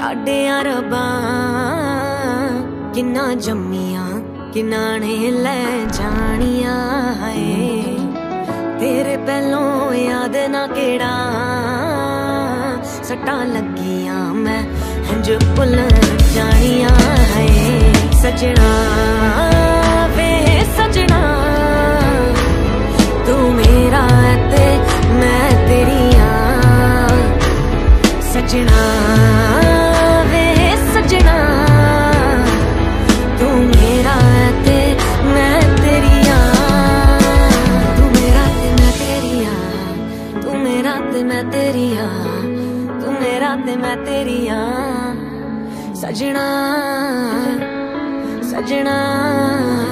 साडियां रब्बां किन्ना जम्मियां किन्ना ने लै जानियां है। तेरे पहलों याद ना केड़ा सट्टां लगियां मैं हंज भुल जानियां है। सजना वे सजना तू मेरा है ते मैं तेरिया। सजना वे सजना तू मेरा है ते मैं तेरिया। तू मेरा ते मैं तेरिया, तू मेरा ते मैं तेरिया, तू मेरा ते मैं तेरिया। सजना सजना